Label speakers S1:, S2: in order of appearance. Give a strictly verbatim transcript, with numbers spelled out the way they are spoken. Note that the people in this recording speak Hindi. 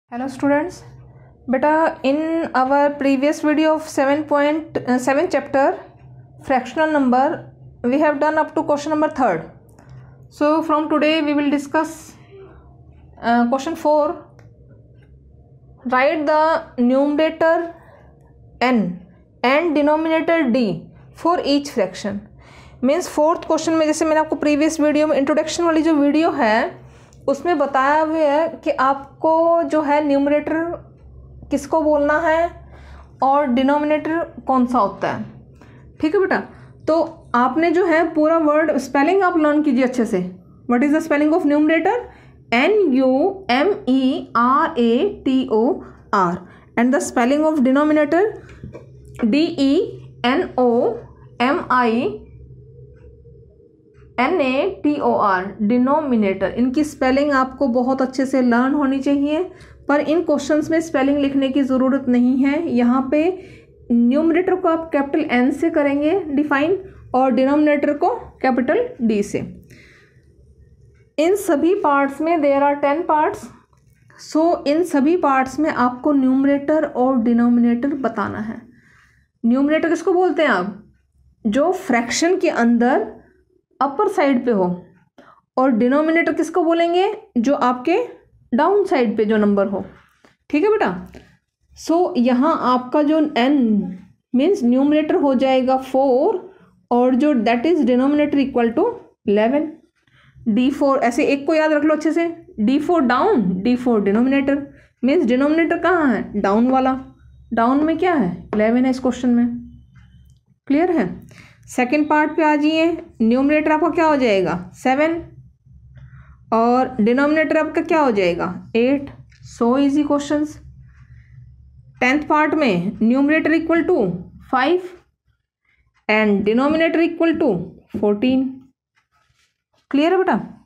S1: Hello students, beta in our previous video of seven point seven chapter fractional number we have done up to question number third. So from today we will discuss uh, question four. Write the numerator n and denominator d for each fraction. Means fourth question में जैसे मैंने आपको प्रीवियस वीडियो में इंट्रोडक्शन वाली जो वीडियो है उसमें बताया हुआ है कि आपको जो है न्यूमरेटर किसको बोलना है और डिनोमिनेटर कौन सा होता है। ठीक है बेटा, तो आपने जो है पूरा वर्ड स्पेलिंग आप लर्न कीजिए अच्छे से। What is the spelling of numerator? N U M E R A T O R and the spelling of denominator D E N O M I N A T O R denominator. इनकी स्पेलिंग आपको बहुत अच्छे से लर्न होनी चाहिए, पर इन क्वेश्चंस में स्पेलिंग लिखने की ज़रूरत नहीं है। यहाँ पे न्यूमरेटर को आप कैपिटल एन से करेंगे डिफाइन और डिनोमिनेटर को कैपिटल डी से। इन सभी पार्ट्स में there are ten parts, so इन सभी पार्ट्स में आपको न्यूमरेटर और डिनोमिनेटर बताना है। न्यूमरेटर किसको बोलते हैं आप? जो फ्रैक्शन के अंदर अपर साइड पे हो, और डिनोमिनेटर किसको बोलेंगे? जो आपके डाउन साइड पे जो नंबर हो। ठीक है बेटा, सो so, यहाँ आपका जो n मीन्स न्यूमरेटर हो जाएगा फोर और जो that is denominator equal to eleven. D four ऐसे एक को याद रख लो अच्छे से, D four down D four denominator means denominator कहाँ है? डाउन वाला। डाउन में क्या है? इलेवन है इस क्वेश्चन में। क्लियर है? सेकेंड पार्ट पे आ जाइए। न्यूमरेटर आपका क्या हो जाएगा? सेवन और डिनोमिनेटर आपका क्या हो जाएगा? Eight. So easy questions. Tenth part में numerator equal to five and denominator equal to fourteen. Clear है बेटा?